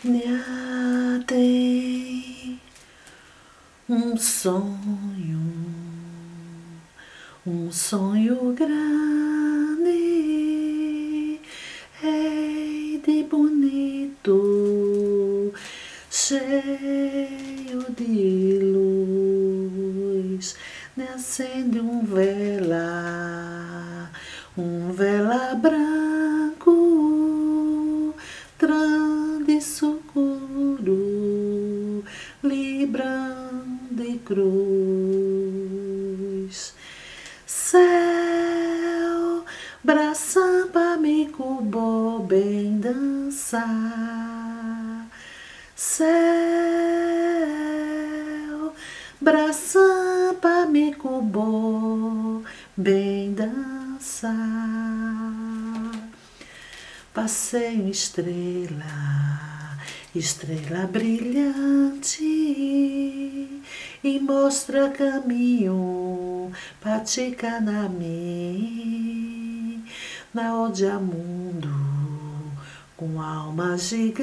Nha tem um sonho grande, rei de bonito, cheio de luz, ne acende um vela branco, trande sucuro, librando e cruz. Céu, bração pra me cubo bem dançar. Céu, bração pra me cubo bem dançar. Passeio estrela brilhante, e mostra caminho pra te canami, na ode a mundo com alma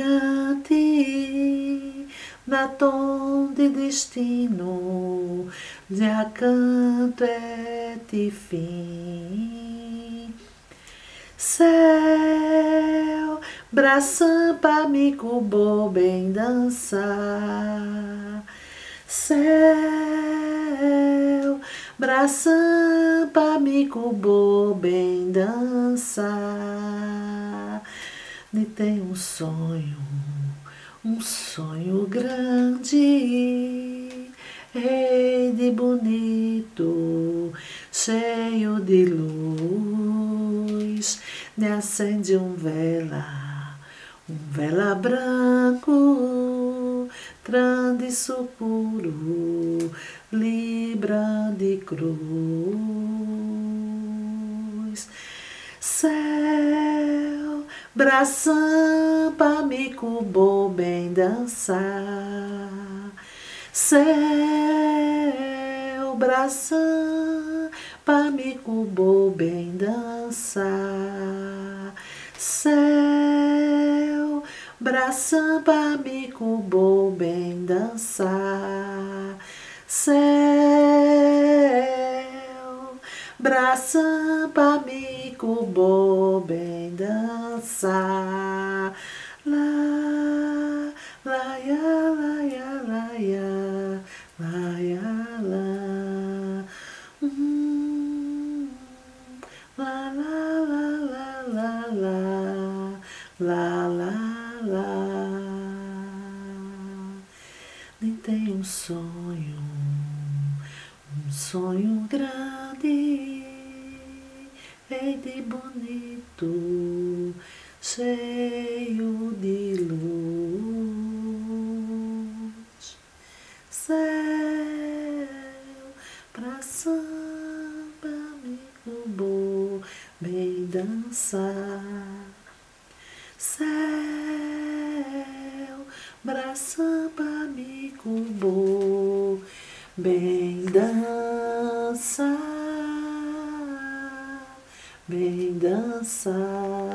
gigante, na tom de destino, de acanto é de fim. Céu, bração pra me cubo bem dançar. Céu, bração pra me cubo bem dançar. E tem um sonho grande, rei de bonito, cheio de luz, ne acende um vela branco, trande sucuro, libra de cruz. Céu, bração pra me cubo bem dançar. Céu, bração pra me cubo bem dançar. Céu, bração pra me cubo bem dançar. Céu, bração pra me cubo bem dançar. Lá, lá, ya, lá, ya, lá, ya, lá, ya, lá. Lá, lá, lá, lá, lá, lá, lá, lá. Nem tem um sonho grande, rei de bonito, cheio de luz. Céu, pra samba me cubo bem dançar. Céu, bração pra me cubo bem dançar, bem dançar.